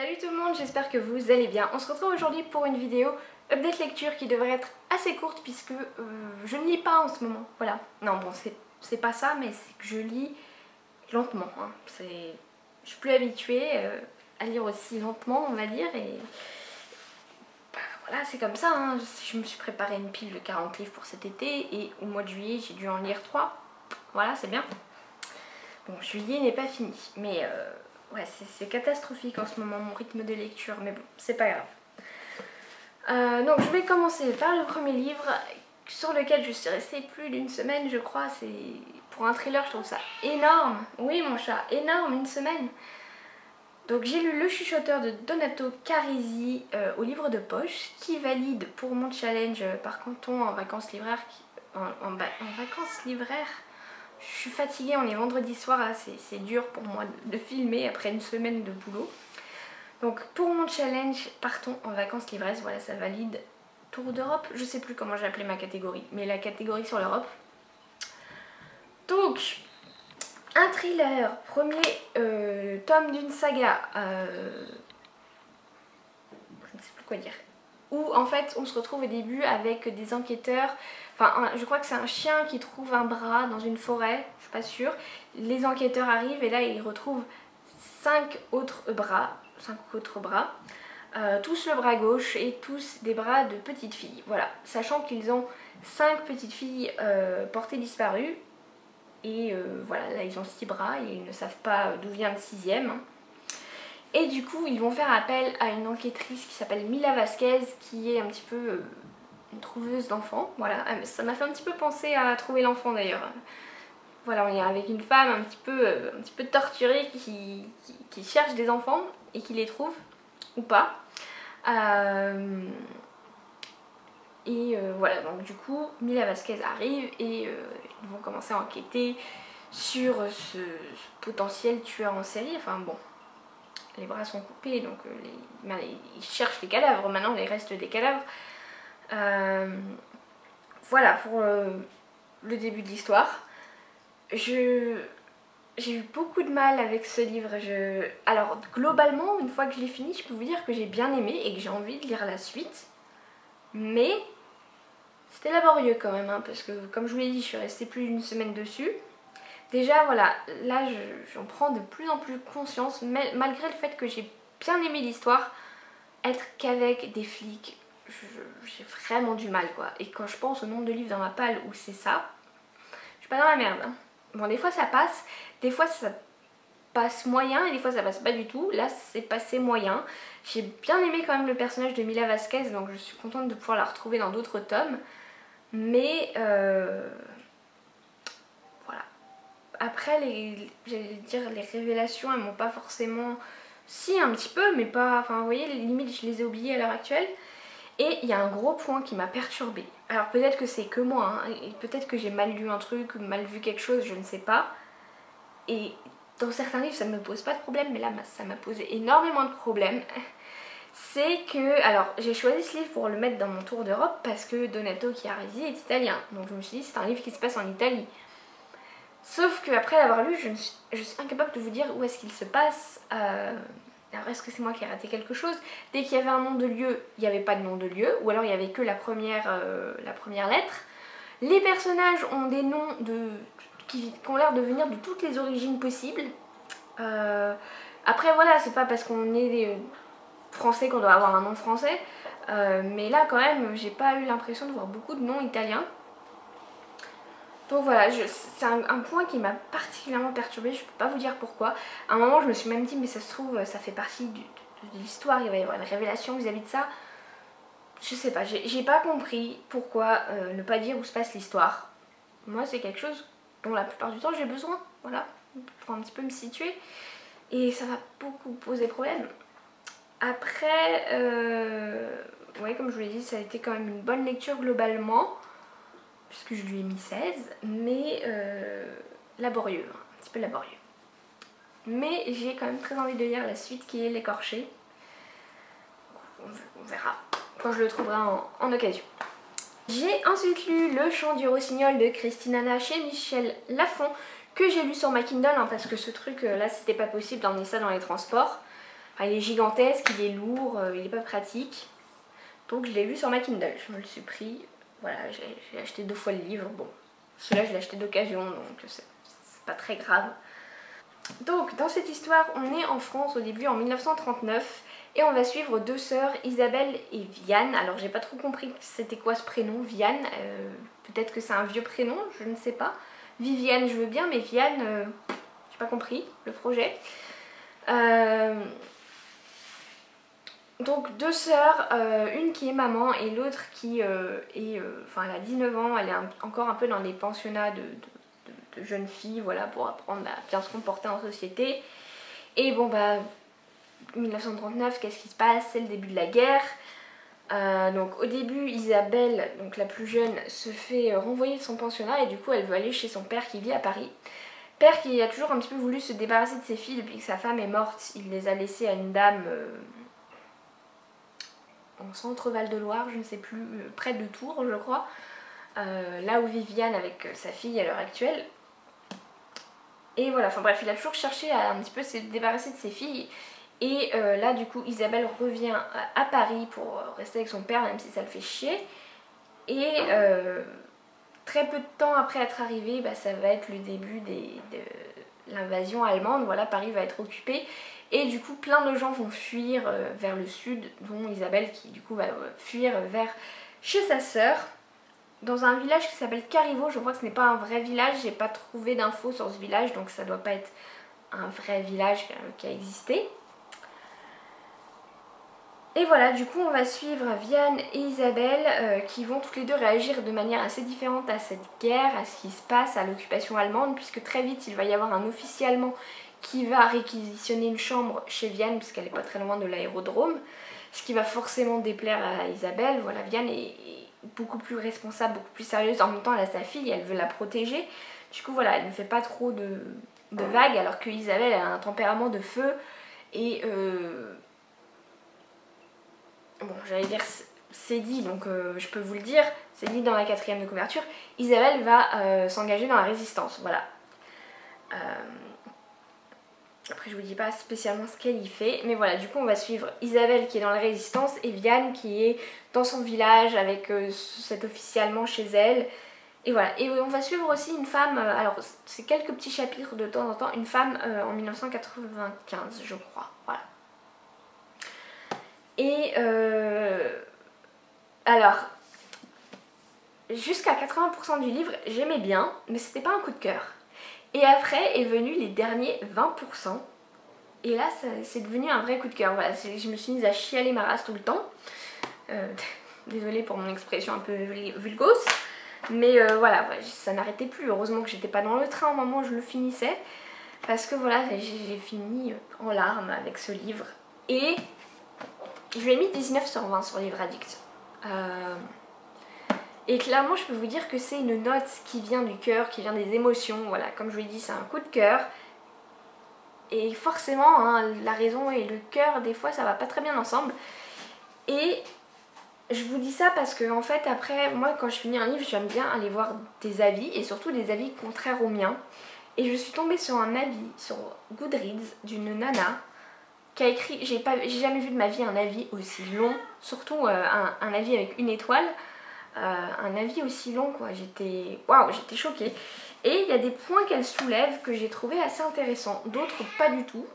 Salut tout le monde, j'espère que vous allez bien. On se retrouve aujourd'hui pour une vidéo update lecture qui devrait être assez courte puisque je ne lis pas en ce moment. Voilà. Non bon, c'est pas ça, mais c'est que je lis lentement. Hein. Je suis plus habituée à lire aussi lentement, on va dire. Et bah, voilà, c'est comme ça. Hein. Je me suis préparé une pile de 40 livres pour cet été et au mois de juillet, j'ai dû en lire 3. Voilà, c'est bien. Bon, juillet n'est pas fini, mais ouais, c'est catastrophique en ce moment mon rythme de lecture, mais bon, c'est pas grave. Donc je vais commencer par le premier livre sur lequel je suis restée plus d'une semaine, je crois. C'est pour un thriller, je trouve ça énorme. Oui, mon chat, énorme, une semaine. Donc j'ai lu Le Chuchoteur de Donato Carisi au livre de poche, qui valide pour mon challenge par canton en vacances libraires. En vacances libraires. Je suis fatiguée, on est vendredi soir, c'est dur pour moi de filmer après une semaine de boulot. Donc pour mon challenge, partons en vacances livresses, voilà, ça valide Tour d'Europe, je sais plus comment j'ai appelé ma catégorie, mais la catégorie sur l'Europe. Donc, un thriller, premier tome d'une saga, je ne sais plus quoi dire, où en fait on se retrouve au début avec des enquêteurs. Enfin, je crois que c'est un chien qui trouve un bras dans une forêt, je suis pas sûre. Les enquêteurs arrivent et là ils retrouvent 5 autres bras, tous le bras gauche et tous des bras de petites filles. Voilà, sachant qu'ils ont 5 petites filles portées disparues. Et voilà, là ils ont 6 bras et ils ne savent pas d'où vient le 6e. Et du coup, ils vont faire appel à une enquêtrice qui s'appelle Mila Vasquez, qui est un petit peu une trouveuse d'enfants. Voilà, ça m'a fait un petit peu penser à Trouver l'enfant d'ailleurs. Voilà, on est avec une femme un petit peu torturée qui cherche des enfants et qui les trouve, ou pas. Voilà, donc du coup, Mila Vasquez arrive et ils vont commencer à enquêter sur ce potentiel tueur en série. Enfin bon, les bras sont coupés, donc ils cherchent les cadavres, maintenant les restes des cadavres. Voilà pour le début de l'histoire. J'ai eu beaucoup de mal avec ce livre. Alors globalement, une fois que je l'ai fini, je peux vous dire que j'ai bien aimé et que j'ai envie de lire la suite. Mais c'était laborieux quand même, hein, parce que comme je vous l'ai dit, je suis restée plus d'une semaine dessus. Déjà voilà, là j'en prends de plus en plus conscience, malgré le fait que j'ai bien aimé l'histoire, être qu'avec des flics, j'ai vraiment du mal quoi. Et quand je pense au nombre de livres dans ma palle où c'est ça, je suis pas dans la merde. Hein. Bon, des fois ça passe, des fois ça passe moyen et des fois ça passe pas du tout. Là c'est passé moyen. J'ai bien aimé quand même le personnage de Mila Vasquez, donc je suis contente de pouvoir la retrouver dans d'autres tomes. Mais voilà. Après, j'allais dire les révélations, elles m'ont pas forcément... Si, un petit peu, mais pas... Enfin, vous voyez, limite, je les ai oubliées à l'heure actuelle. Et il y a un gros point qui m'a perturbée. Alors peut-être que c'est que moi, hein, et peut-être que j'ai mal lu un truc, mal vu quelque chose, je ne sais pas. Et dans certains livres, ça ne me pose pas de problème, mais là, ça m'a posé énormément de problèmes. C'est que, alors j'ai choisi ce livre pour le mettre dans mon tour d'Europe parce que Donato Carisi est italien, donc je me suis dit c'est un livre qui se passe en Italie. Sauf qu'après l'avoir lu, je suis incapable de vous dire où est-ce qu'il se passe. Alors est-ce que c'est moi qui ai raté quelque chose? Dès qu'il y avait un nom de lieu, il n'y avait pas de nom de lieu, ou alors il n'y avait que la première lettre. Les personnages ont des noms qui ont l'air de venir de toutes les origines possibles. Après voilà, c'est pas parce qu'on est français qu'on doit avoir un nom français, mais là quand même j'ai pas eu l'impression de voir beaucoup de noms italiens. Donc voilà, c'est un point qui m'a particulièrement perturbée, je peux pas vous dire pourquoi. À un moment je me suis même dit mais ça se trouve ça fait partie de l'histoire, il va y avoir une révélation vis-à-vis de ça. Je sais pas, j'ai pas compris pourquoi ne pas dire où se passe l'histoire. Moi c'est quelque chose dont la plupart du temps j'ai besoin, voilà, pour un petit peu me situer. Et ça va beaucoup poser problème. Après, ouais, comme je vous l'ai dit, ça a été quand même une bonne lecture globalement, puisque je lui ai mis 16, mais laborieux, hein, un petit peu laborieux. Mais j'ai quand même très envie de lire la suite qui est L'écorché. On verra quand je le trouverai en occasion. J'ai ensuite lu Le Chant du Rossignol de Christine Anna chez Michel Lafon, que j'ai lu sur ma Kindle, hein, parce que ce truc là c'était pas possible d'emmener ça dans les transports. Enfin, il est gigantesque, il est lourd, il est pas pratique. Donc je l'ai lu sur ma Kindle, je me le suis pris. Voilà, j'ai acheté 2 fois le livre. Bon, celui-là je l'ai acheté d'occasion, donc c'est pas très grave. Donc dans cette histoire, on est en France au début en 1939 et on va suivre 2 sœurs, Isabelle et Vianne. Alors j'ai pas trop compris c'était quoi ce prénom, Vianne. Peut-être que c'est un vieux prénom, je ne sais pas. Viviane je veux bien, mais Vianne, j'ai pas compris le projet. Donc 2 sœurs, une qui est maman et l'autre qui enfin elle a 19 ans, elle est encore un peu dans les pensionnats de jeunes filles, voilà, pour apprendre à bien se comporter en société. Et bon bah 1939, qu'est-ce qui se passe? C'est le début de la guerre. Donc au début Isabelle, donc la plus jeune, se fait renvoyer de son pensionnat et du coup elle veut aller chez son père qui vit à Paris. Père qui a toujours un petit peu voulu se débarrasser de ses filles depuis que sa femme est morte. Il les a laissées à une dame en centre Val-de-Loire, je ne sais plus, près de Tours je crois. Là où vit Vianne avec sa fille à l'heure actuelle. Et voilà, enfin bref, il a toujours cherché à un petit peu se débarrasser de ses filles. Et là du coup Isabelle revient à Paris pour rester avec son père même si ça le fait chier. Et très peu de temps après être arrivé, bah, ça va être le début de l'invasion allemande. Voilà, Paris va être occupé. Et du coup plein de gens vont fuir vers le sud, dont Isabelle qui du coup va fuir vers chez sa sœur. Dans un village qui s'appelle Cariveau, je crois que ce n'est pas un vrai village, j'ai pas trouvé d'infos sur ce village, donc ça doit pas être un vrai village qui a existé. Et voilà, du coup on va suivre Vianne et Isabelle qui vont toutes les deux réagir de manière assez différente à cette guerre, à ce qui se passe, à l'occupation allemande, puisque très vite il va y avoir un officier allemand qui va réquisitionner une chambre chez Vianne, puisqu'elle n'est pas très loin de l'aérodrome, ce qui va forcément déplaire à Isabelle. Voilà, Vianne est beaucoup plus responsable, beaucoup plus sérieuse, en même temps elle a sa fille, elle veut la protéger, du coup voilà, elle ne fait pas trop de vagues, alors que Isabelle a un tempérament de feu et bon, j'allais dire c'est dit, donc je peux vous le dire, c'est dit dans la 4e de couverture, Isabelle va s'engager dans la résistance, voilà. Après je vous dis pas spécialement ce qu'elle y fait, mais voilà, du coup on va suivre Isabelle qui est dans la résistance et Vianne qui est dans son village avec cet officier allemand chez elle. Et voilà, et on va suivre aussi une femme, alors c'est quelques petits chapitres de temps en temps, une femme en 1995 je crois, voilà. Et alors, jusqu'à 80% du livre j'aimais bien, mais c'était pas un coup de cœur. Et après est venu les derniers 20%. Et là c'est devenu un vrai coup de cœur. Voilà, je me suis mise à chialer ma race tout le temps. Désolée pour mon expression un peu vulgose. Mais voilà, ça n'arrêtait plus. Heureusement que j'étais pas dans le train au moment où je le finissais. Parce que voilà, j'ai fini en larmes avec ce livre. Et je lui ai mis 19 sur 20 sur Livre Addict. Et clairement je peux vous dire que c'est une note qui vient du cœur, qui vient des émotions, voilà, comme je vous l'ai dit c'est un coup de cœur. Et forcément hein, la raison et le cœur des fois ça va pas très bien ensemble. Et je vous dis ça parce que en fait après moi quand je finis un livre j'aime bien aller voir des avis et surtout des avis contraires aux miens. Et je suis tombée sur un avis sur Goodreads d'une nana qui a écrit, j'ai jamais vu de ma vie un avis aussi long, surtout un avis avec 1 étoile. Un avis aussi long quoi, waouh, j'étais choquée. Et il y a des points qu'elle soulève que j'ai trouvé assez intéressants, d'autres pas du tout.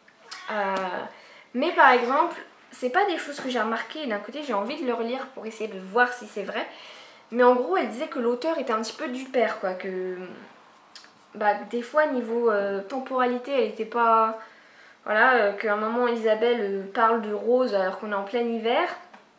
Mais par exemple, c'est pas des choses que j'ai remarquées, d'un côté j'ai envie de le relire pour essayer de voir si c'est vrai. Mais en gros elle disait que l'auteur était un petit peu du père quoi, que bah, des fois niveau temporalité elle était pas... Voilà, qu'à un moment Isabelle parle de rose alors qu'on est en plein hiver.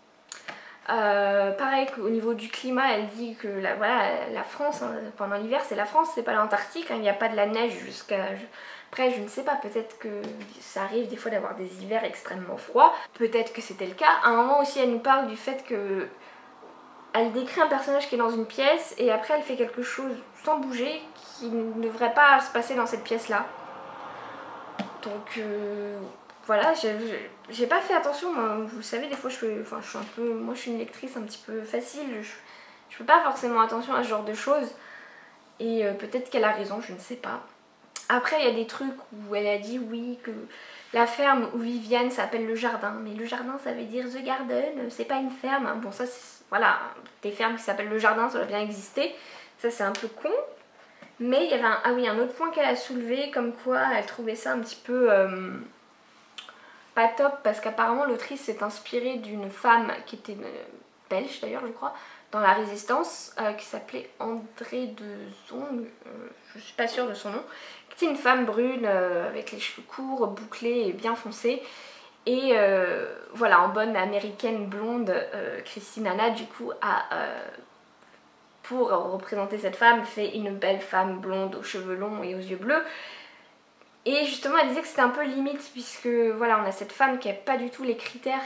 Pareil qu'au niveau du climat, elle dit que la France, hein, pendant l'hiver, c'est la France, c'est pas l'Antarctique, hein, il n'y a pas de la neige jusqu'à... Après, je ne sais pas, peut-être que ça arrive des fois d'avoir des hivers extrêmement froids, peut-être que c'était le cas. À un moment aussi, elle nous parle du fait que... Elle décrit un personnage qui est dans une pièce et après elle fait quelque chose sans bouger qui ne devrait pas se passer dans cette pièce-là. Donc... Voilà, j'ai pas fait attention, moi, vous le savez, des fois je suis un peu, moi je suis une lectrice un petit peu facile, je fais pas forcément attention à ce genre de choses et peut-être qu'elle a raison, je ne sais pas. Après il y a des trucs où elle a dit oui, que La ferme où Viviane s'appelle le jardin, mais le jardin ça veut dire the garden, c'est pas une ferme. Bon ça c'est, voilà, des fermes qui s'appellent le jardin ça doit bien exister, ça c'est un peu con. Mais il y avait ah oui, un autre point qu'elle a soulevé, comme quoi elle trouvait ça un petit peu pas top, parce qu'apparemment l'autrice s'est inspirée d'une femme qui était belge d'ailleurs je crois, dans la Résistance, qui s'appelait André de Zong, je suis pas sûre de son nom, qui était une femme brune avec les cheveux courts, bouclés et bien foncés. Et voilà, en bonne américaine blonde, Christine Hanna du coup a, pour représenter cette femme, fait une belle femme blonde aux cheveux longs et aux yeux bleus. Et justement elle disait que c'était un peu limite, puisque voilà, on a cette femme qui a pas du tout les critères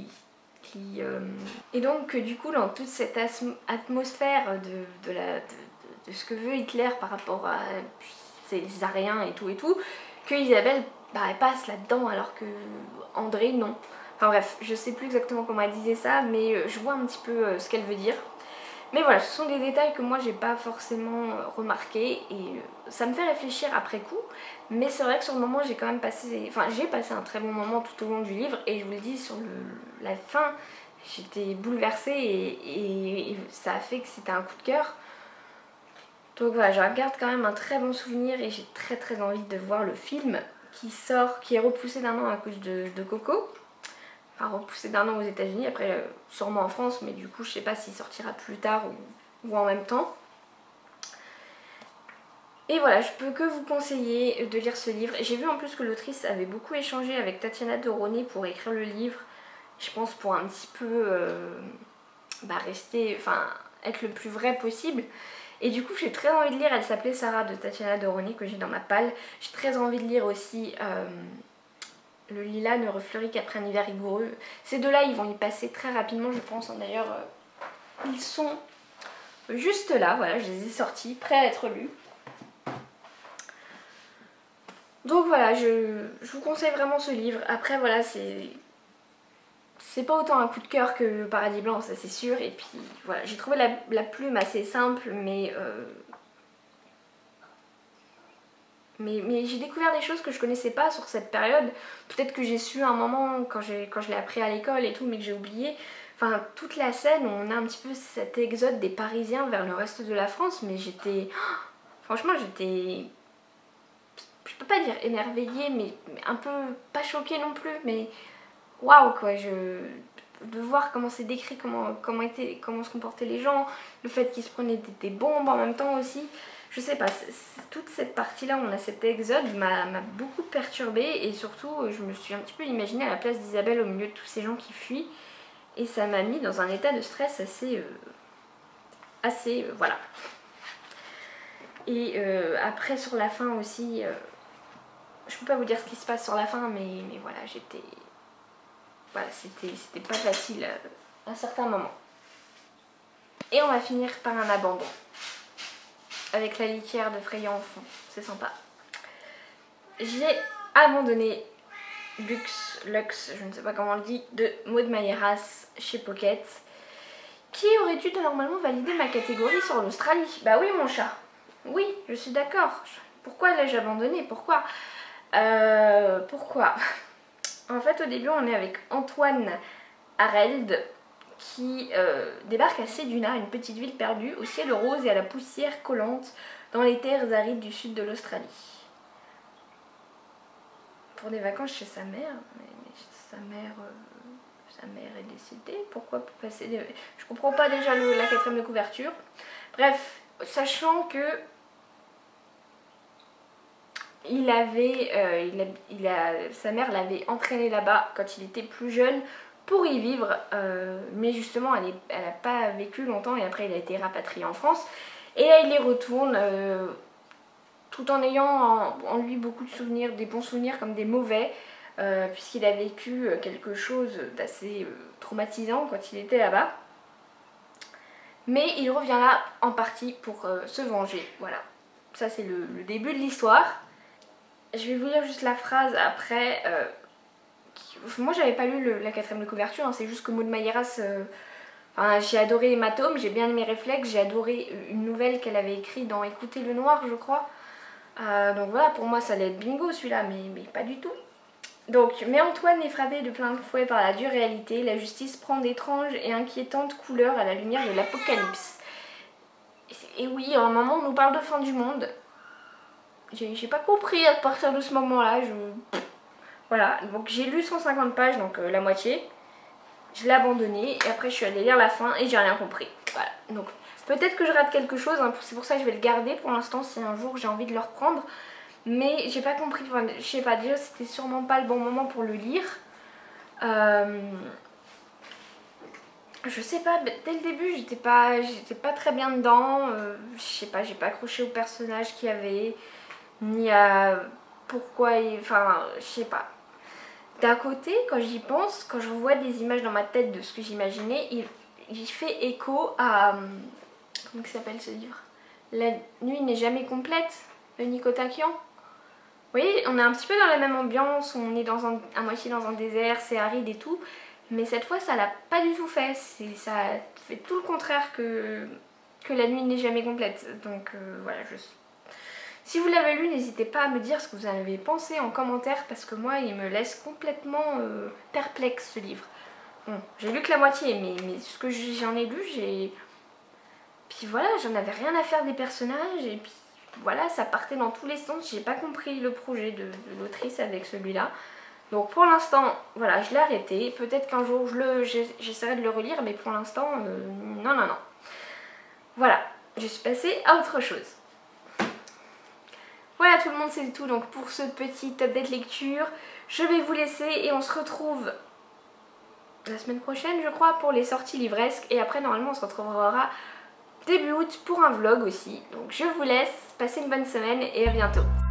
et donc du coup dans toute cette atmosphère de ce que veut Hitler par rapport à ses Ariens et tout, que Isabelle elle passe là-dedans alors que André non. Enfin bref, je sais plus exactement comment elle disait ça, mais je vois un petit peu ce qu'elle veut dire. Mais voilà, ce sont des détails que moi j'ai pas forcément remarqué et ça me fait réfléchir après coup. Mais c'est vrai que sur le moment j'ai quand même passé, enfin j'ai passé un très bon moment tout au long du livre, et je vous le dis, sur la fin j'étais bouleversée et ça a fait que c'était un coup de cœur. Donc voilà, je garde quand même un très bon souvenir et j'ai très envie de voir le film qui sort, qui est repoussé d'un an à cause de Coco. Enfin, repoussé d'un an aux États-Unis, après sûrement en France, mais du coup je sais pas s'il sortira plus tard ou en même temps. Et voilà, je peux que vous conseiller de lire ce livre. J'ai vu en plus que l'autrice avait beaucoup échangé avec Tatiana Doroni pour écrire le livre. Je pense pour un petit peu rester, enfin être le plus vrai possible. Et du coup j'ai très envie de lire, elle s'appelait Sarah de Tatiana Doroni que j'ai dans ma palle. J'ai très envie de lire aussi Le lilas ne refleurit qu'après un hiver rigoureux. Ces deux-là, ils vont y passer très rapidement, je pense. D'ailleurs, ils sont juste là. Voilà, je les ai sortis, prêts à être lus. Donc voilà, je vous conseille vraiment ce livre. Après, voilà, c'est pas autant un coup de cœur que Le Paradis Blanc, ça c'est sûr. Et puis voilà, j'ai trouvé la plume assez simple, mais j'ai découvert des choses que je connaissais pas sur cette période. Peut-être que j'ai su à un moment quand je l'ai appris à l'école et tout, mais que j'ai oublié. Enfin, toute la scène où on a un petit peu cet exode des Parisiens vers le reste de la France, mais j'étais... Franchement, j'étais... Je peux pas dire émerveillée, mais un peu... Pas choquée non plus, mais... Waouh, quoi, de voir comment c'est décrit, comment se comportaient les gens, le fait qu'ils se prenaient des bombes en même temps aussi. Je sais pas, toute cette partie-là où on a cet exode m'a beaucoup perturbée, et surtout je me suis un petit peu imaginée à la place d'Isabelle au milieu de tous ces gens qui fuient, et ça m'a mis dans un état de stress assez voilà. Et après sur la fin aussi, je peux pas vous dire ce qui se passe sur la fin, mais voilà, voilà, c'était pas facile à un certain moment. Et on va finir par un abandon. Avec la litière de Freya en fond, c'est sympa. J'ai abandonné Lux, je ne sais pas comment on le dit, de Maud Mayeras chez Pocket, qui aurait dû normalement valider ma catégorie sur l'Australie. Bah oui mon chat, oui, je suis d'accord. Pourquoi l'ai-je abandonné? Pourquoi Pourquoi En fait au début on est avec Antoine Hareld, qui débarque à Ceduna, une petite ville perdue au ciel rose et à la poussière collante dans les terres arides du sud de l'Australie. Pour des vacances chez sa mère, mais sa mère est décédée, pourquoi passer des... Je comprends pas déjà la quatrième de couverture. Bref, sachant que sa mère l'avait entraîné là-bas quand il était plus jeune pour y vivre, mais justement elle n'a pas vécu longtemps et après il a été rapatrié en France, et là il y retourne tout en ayant en lui beaucoup de souvenirs, des bons souvenirs comme des mauvais, puisqu'il a vécu quelque chose d'assez traumatisant quand il était là-bas, mais il revient là en partie pour se venger. Voilà, ça c'est le début de l'histoire. Je vais vous lire juste la phrase après. Moi j'avais pas lu la quatrième de couverture, hein, c'est juste que Maud Mayeras, j'ai adoré Emma Tome, j'ai bien aimé Réflexe, j'ai adoré une nouvelle qu'elle avait écrite dans Écoutez le Noir je crois. Donc voilà, pour moi ça allait être bingo celui-là, mais pas du tout. Donc, mais Antoine est frappé de plein de fouet par la dure réalité. La justice prend d'étranges et inquiétantes couleurs à la lumière de l'apocalypse. Et oui, à un moment on nous parle de fin du monde. J'ai pas compris à partir de ce moment-là. Voilà, donc j'ai lu 150 pages, donc la moitié. Je l'ai abandonné et après je suis allée lire la fin et j'ai rien compris. Voilà, donc peut-être que je rate quelque chose, hein, c'est pour ça que je vais le garder pour l'instant si un jour j'ai envie de le reprendre. Mais j'ai pas compris, enfin, je sais pas, déjà c'était sûrement pas le bon moment pour le lire. Je sais pas, dès le début j'étais pas très bien dedans. Je sais pas, j'ai pas accroché au personnage qu'il y avait, ni à pourquoi, enfin je sais pas. D'un côté, quand j'y pense, quand je revois des images dans ma tête de ce que j'imaginais, il fait écho à... Comment il s'appelle ce livre? La nuit n'est jamais complète, de Nico Takian. Vous voyez, on est un petit peu dans la même ambiance, on est à moitié dans un désert, c'est aride et tout. Mais cette fois, ça l'a pas du tout fait. Ça fait tout le contraire que la nuit n'est jamais complète. Donc voilà, si vous l'avez lu, n'hésitez pas à me dire ce que vous en avez pensé en commentaire parce que moi, il me laisse complètement perplexe ce livre. Bon, j'ai lu que la moitié, mais ce que j'en ai lu, Puis voilà, j'en avais rien à faire des personnages et puis voilà, ça partait dans tous les sens. J'ai pas compris le projet de l'autrice avec celui-là. Donc pour l'instant, voilà, je l'ai arrêté. Peut-être qu'un jour, j'essaierai de le relire, mais pour l'instant, non. Voilà, je suis passée à autre chose. Voilà tout le monde, c'est tout donc pour ce petit update lecture. Je vais vous laisser et on se retrouve la semaine prochaine je crois pour les sorties livresques. Et après normalement on se retrouvera début août pour un vlog aussi. Donc je vous laisse, passez une bonne semaine et à bientôt.